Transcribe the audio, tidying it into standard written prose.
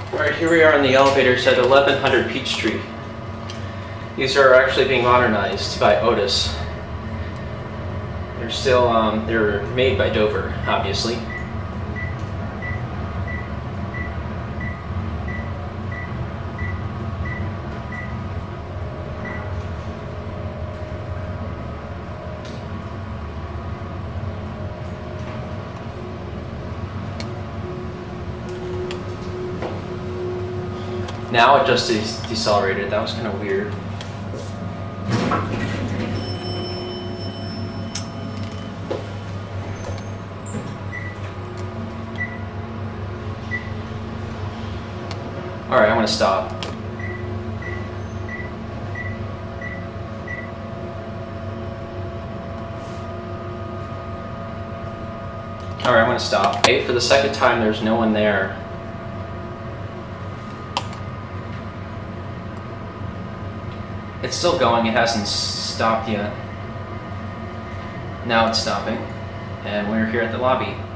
Alright, here we are on the elevators at 1100 Peachtree. These are actually being modernized by Otis. They're still, they're made by Dover, obviously. Now it just decelerated. That was kind of weird. Alright, I'm going to stop. Alright, I'm going to stop. Okay, for the second time, there's no one there. It's still going, it hasn't stopped yet. Now it's stopping, and we're here at the lobby.